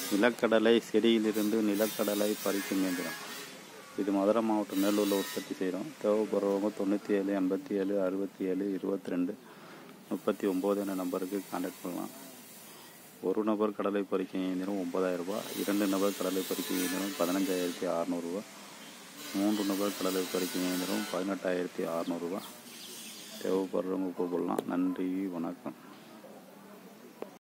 நிலக்கடலை செடியிலிருந்து நிலக்கடலை பறிக்கும் இயந்திரம். இது மதுரை மாவட்டம் மேலூரில் உற்பத்தி செய்கிறோம். தேவைப்படுறவங்க 97 87 67 22 39 என்ற நம்பருக்கு கான்டாக்ட் பண்ணலாம். ஒரு நபர் கடலை பறிக்கும் இயந்திரம் 9000 ரூபா, 2 நபர் கடலை பறிக்கும் இயந்திரம் 15600 ரூபா, 3 நபர் கடலை பறிக்கும் இயந்திரம் 18600 ரூபா. தேவைப்படுறவங்க கூப்பிடலாம். நன்றி, வணக்கம்.